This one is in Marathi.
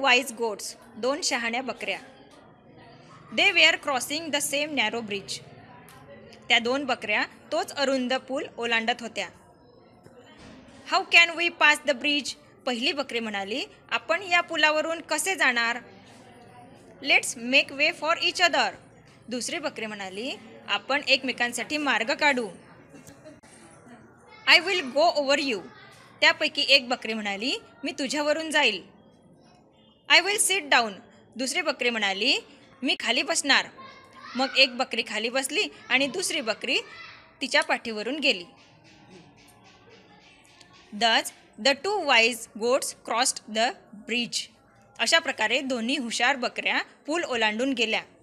वाईज गोट्स, 2 शहाण्या बकऱ्या. They were crossing the same narrow bridge. त्या 2 बकऱ्या तोच अरुंद पूल ओलांडत होत्या. How can we pass the bridge. पहिली बकरी म्हणाली, आपण या पुलावरून कसे जाणार. Let's make way for each other. दुसरी बकरी म्हणाली, आपण एकमेकांसाठी मार्ग काढू. I will go over you. त्यापैकी एक बकरी म्हणाली, मी तुझ्यावरून जाईल. I will sit down. दुसरी बकरी म्हणाली, मी खाली बसणार. मग एक बकरी खाली बसली आणि दुसरी बकरी तिच्या पाठीवरून गेली. Thus, the 2 wise goats crossed the bridge. अशा प्रकारे दोन्ही हुशार बकऱ्या पूल ओलांडून गेल्या.